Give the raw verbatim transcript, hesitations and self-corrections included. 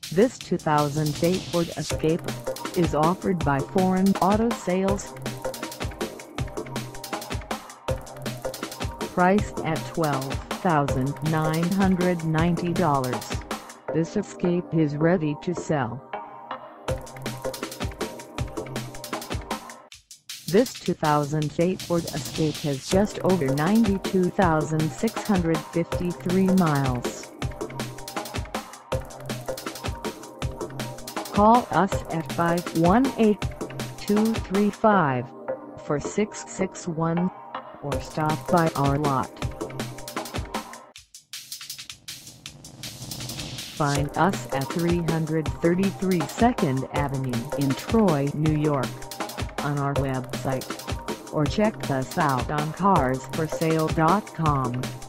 This two thousand eight Ford Escape is offered by Foreign Auto Sales. Priced at twelve thousand nine hundred ninety dollars, this Escape is ready to sell. This two thousand eight Ford Escape has just over ninety-two thousand six hundred fifty-three miles. Call us at five one eight, two three five, four six six one or stop by our lot. Find us at three thirty-three second Avenue in Troy, New York, on our website, or check us out on cars for sale dot com.